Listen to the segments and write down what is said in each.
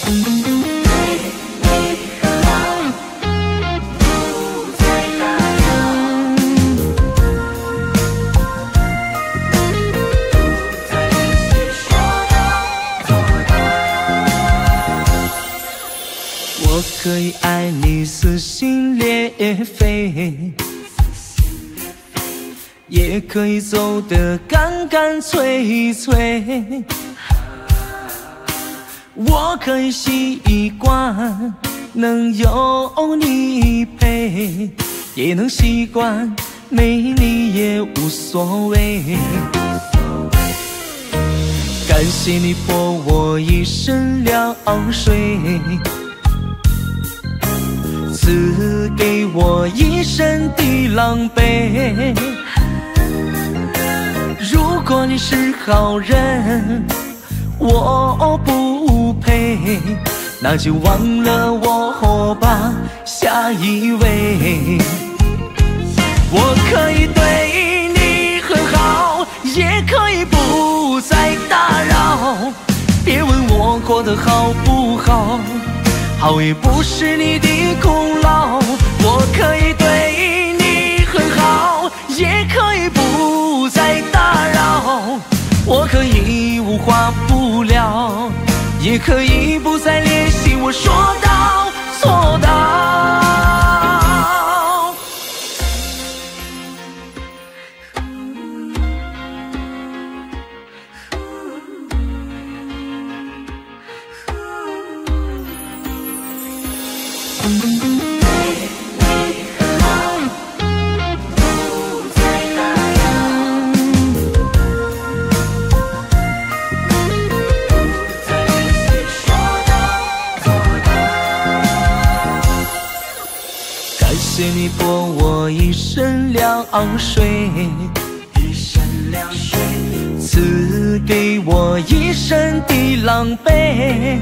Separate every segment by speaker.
Speaker 1: 我可以爱你撕心裂肺，也可以走得干干脆脆。我可以习惯能有你陪，也能习惯没你也无所谓。感谢你泼我一身凉水，赐给我一身的狼狈。如果你是好人，我不配，那就忘了我吧，下一位。我可以对你很好，也可以不再打扰，别问我过得好不好，好也不是你的功劳。我可以对你很好，也可以不再打扰，我可以无话不聊，也可以不再联系，我说到做到。谢谢你泼我一身凉水，赐给我一身的狼狈。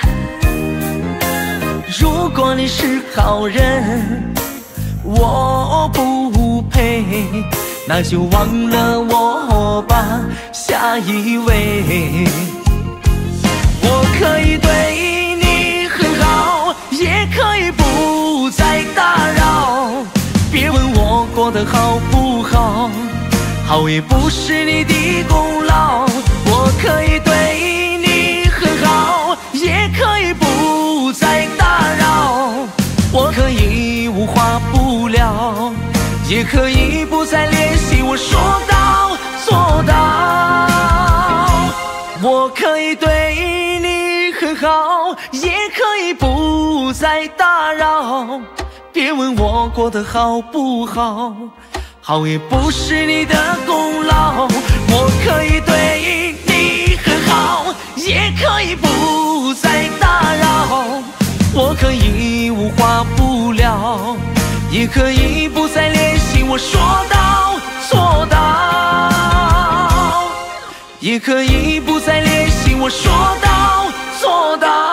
Speaker 1: 如果你是好人，我不配，那就忘了我吧，下一位。我可以对你很好，也可以不再打扰，别问我过得好不好，好也不是你的功劳。我可以对你很好，也可以不再打扰，我可以无话不聊，也可以不再联系，我说到做到。我可以对你很好，也可以不再打扰，别问我过得好不好，好也不是你的功劳。我可以对你很好，也可以不再打扰，我可以无话不聊，也可以不再联系，我说到做到，也可以不再联系，我说到做到。